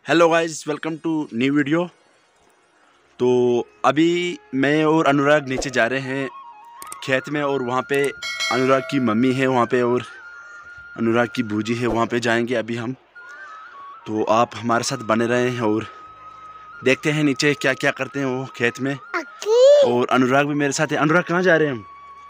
Hello guys, welcome to new video. तो अभी मैं और अनुराग नीचे जा रहे हैं खेत में, और वहाँ पे अनुराग की मम्मी है वहाँ पे, और अनुराग की बूजी है वहाँ पे जाएंगे अभी हम। तो आप हमारे साथ बने रहे हैं और देखते हैं नीचे क्या क्या करते हैं वो खेत में। और अनुराग भी मेरे साथ है। अनुराग कहाँ जा रहे हैं हम?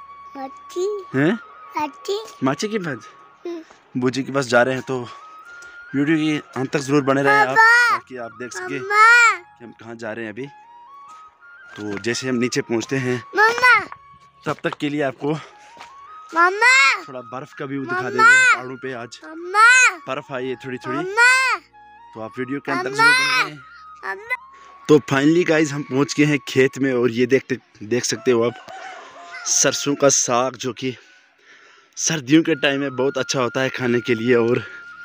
माची के पास, बूजी के पास जा रहे हैं। तो वीडियो की अंत तक जरूर बने रहे आप, ताकि आप देख सके कि हम कहाँ जा रहे हैं अभी। तो जैसे हम नीचे पहुँचते हैं तब तक के लिए आपको थोड़ा बर्फ का व्यू दिखा देंगे। पहाड़ों पे आज बर्फ आई है थोड़ी थोड़ी, तो आप वीडियो के अंत तक जरूर बने रहें। तो फाइनली गाइस हम पहुँच गए हैं खेत में, और ये देख सकते हो आप सरसों का साग, जो कि सर्दियों के टाइम में बहुत अच्छा होता है खाने के लिए। और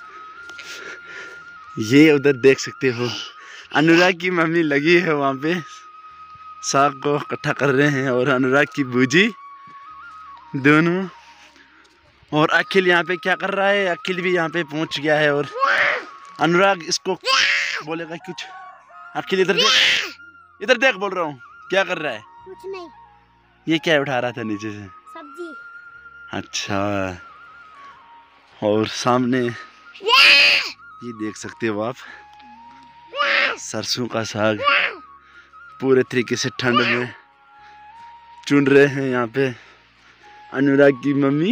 ये उधर देख सकते हो अनुराग की मम्मी लगी है वहाँ पे, साग को इकट्ठा कर रहे हैं, और अनुराग की बूजी दोनों। और अखिल यहाँ पे क्या कर रहा है? अखिल भी यहाँ पे पहुँच गया है, और अनुराग इसको बोलेगा कुछ। अखिल इधर देख बोल रहा हूँ, क्या कर रहा है? कुछ नहीं। ये क्या उठा रहा था नीचे से? सब्जी। अच्छा। और सामने ये देख सकते हो आप सरसों का साग पूरे तरीके से ठंड में चुन रहे हैं यहाँ पे अनुराग की मम्मी।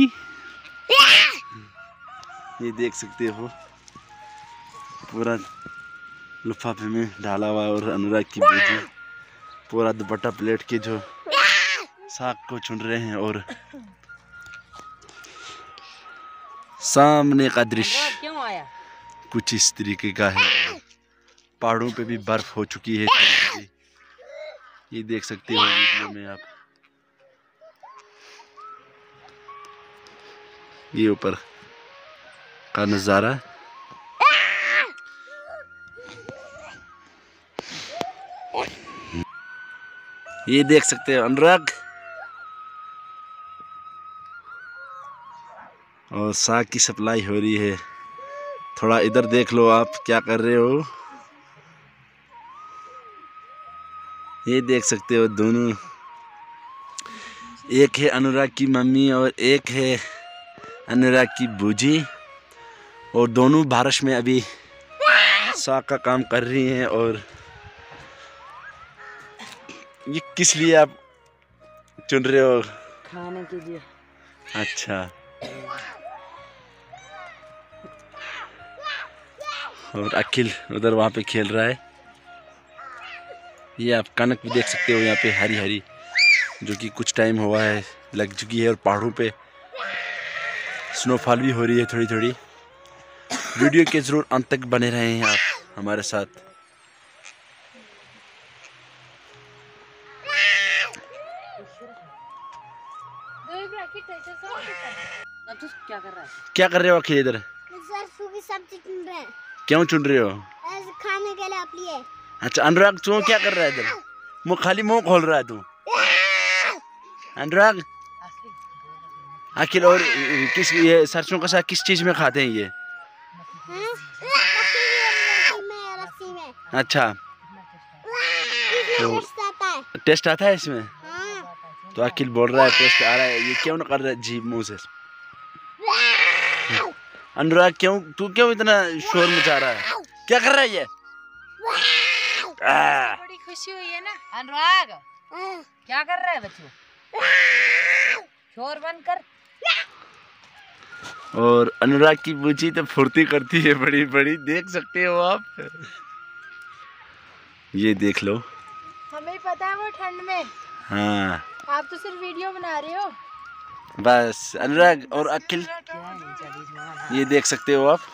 ये देख सकते हो पूरा लिफाफे में डाला हुआ, और अनुराग की बेटी पूरा दुपट्टा प्लेट के जो साग को चुन रहे हैं। और सामने का दृश्य कुछ इस तरीके का है। पहाड़ों पे भी बर्फ हो चुकी है थोड़ी। ये देख सकते हो वीडियो में आप, ये ऊपर का नज़ारा। ये देख सकते हो अनुराग, और साग की सप्लाई हो रही है। थोड़ा इधर देख लो आप क्या कर रहे हो। ये देख सकते हो दोनों, एक है अनुराग की मम्मी और एक है अनुराग की बूजी, और दोनों बारिश में अभी साग का काम कर रही हैं। और ये किस लिए आप चुन रहे हो? खाने के लिए। अच्छा। और अखिल उधर वहाँ पे खेल रहा है। ये आप कनक भी देख सकते हो यहाँ पे हरी हरी, जो कि कुछ टाइम हुआ है लग चुकी है। और पहाड़ों पे स्नोफॉल भी हो रही है थोड़ी थोड़ी। वीडियो के जरूर अंत तक बने रहे हैं आप हमारे साथ। क्या कर रहे हो अखिल? इधर सरसों की सब्जी चुन रहे हैं। क्यों चुन रहे हो? ऐसे खाने के लिए आप लिए। अच्छा, अनुराग तू क्या कर रहा है इधर? मुँह खाली मुँह खोल रहा है तू अनुराग। अखिल, और किस ये सरसों का साग किस चीज में खाते हैं ये? रस्सी में। अच्छा, तो टेस्ट आता है इसमें? तो अखिल बोल रहा है टेस्ट आ रहा है। ये क्यों ना कर रहा है जी मुँह से? अनुराग तू क्यों इतना शोर मचा रहा है? क्या कर रहा है ये? बड़ी खुशी हुई है ना अनुराग? क्या कर रहा है बच्चों? शोर बंद कर। और अनुराग की बूची तो फुर्ती करती है बड़ी बड़ी, देख सकते हो आप। ये देख लो। हमें पता है वो ठंड में। हाँ, आप तो सिर्फ वीडियो बना रहे हो बस। अनुराग और अखिल, ये देख सकते हो आप,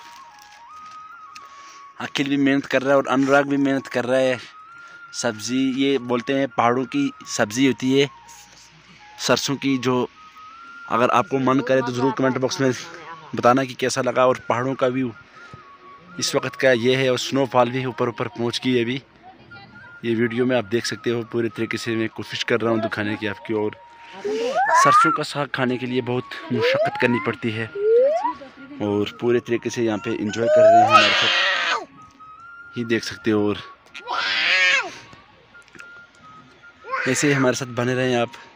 अखिल भी मेहनत कर रहा है और अनुराग भी मेहनत कर रहा है। सब्जी, ये बोलते हैं पहाड़ों की सब्जी होती है सरसों की। जो अगर आपको मन करे तो ज़रूर कमेंट बॉक्स में बताना कि कैसा लगा। और पहाड़ों का व्यू इस वक्त का ये है, और स्नोफॉल भी ऊपर ऊपर पहुंच गई है अभी। ये वीडियो में आप देख सकते हो पूरे तरीके से मैं कोशिश कर रहा हूँ दिखाने की आपकी। और सरसों का साग खाने के लिए बहुत मुशक्क़त करनी पड़ती है, और पूरे तरीके से यहाँ पे एंजॉय कर रहे हैं हमारे साथ ही देख सकते हो। और ऐसे ही हमारे साथ बने रहें आप।